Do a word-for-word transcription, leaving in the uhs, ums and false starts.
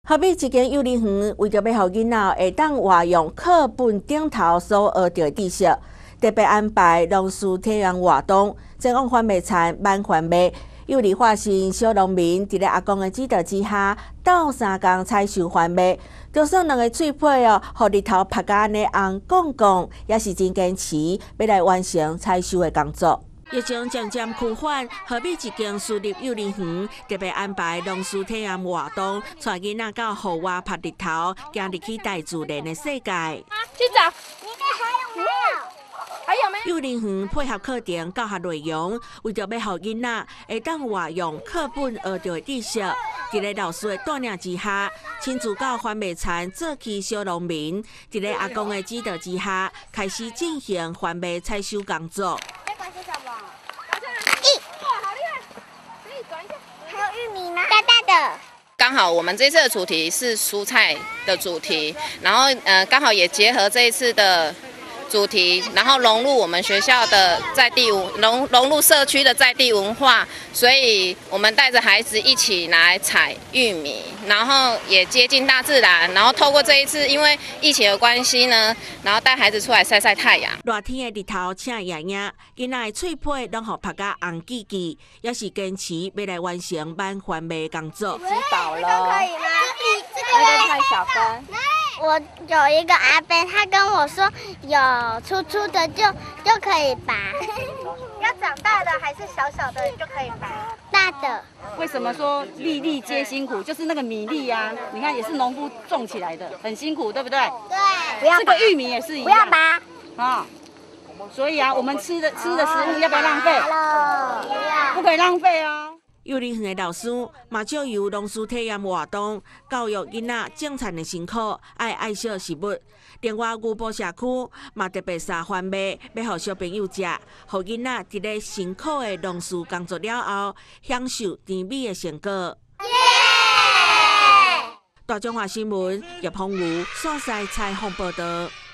好比一间幼儿园，为着要予囡仔会当活用课本顶头所学到的知识，特别安排农事体验活动，前往番麦田慢贩卖。幼儿化身小农民，伫咧阿公的指导之下，斗三工采收贩卖。就算两个喙皮哦，互日头晒甲安尼红光光，也是真坚持要来完成采收的工作。疫情渐渐趋缓，好比一间私立幼儿园，特别安排农事体验活动，带囡仔到户外晒日头，行入去大自然的世界。 去找，里面还有没有？还有没有？ 幼儿园配合课程教学内容，为着要互囡仔会当活用课本学到的知识，伫咧老师的带领之下，亲自到番麦田做起小农民，伫咧阿公的指导之下，开始进行番麦采收工作。 这个是什么？咦，哇，好厉害！可以转一下。还有玉米吗？大大的。 刚好我们这次的主题是蔬菜的主题，然后呃，刚好也结合这一次的主题，然后融入我们学校的在地文融融入社区的在地文化，所以我们带着孩子一起来采玉米，然后也接近大自然，然后透过这一次因为疫情的关系呢，然后带孩子出来晒晒太阳。 热天的日头请爷爷，囡仔的喙皮拢互晒甲红记记，也是坚持要来完成慢贩卖工作。 知道了。可以吗？这个那个太小根。 我有一个阿伯，他跟我说有粗粗的就就可以拔，要长大的还是小小的就可以拔？大的。 为什么说粒粒皆辛苦？就是那个米粒啊，你看也是农夫种起来的，很辛苦，对不对？ 对。不要拔。 这个玉米也是一样。 不要拔。 啊，所以啊，我们吃的吃的食物要不要浪费？ 不要。 不可以浪费哦。 幼儿园的老师嘛，借由农事体验活动，教育囡仔种田的辛苦，爱爱惜食物。另外，牛埔社区嘛特别撒番麦，要互小朋友食，互囡仔伫咧辛苦的农事工作了后，享受甜美的成果。大中华新闻叶鹏武所在采访报道。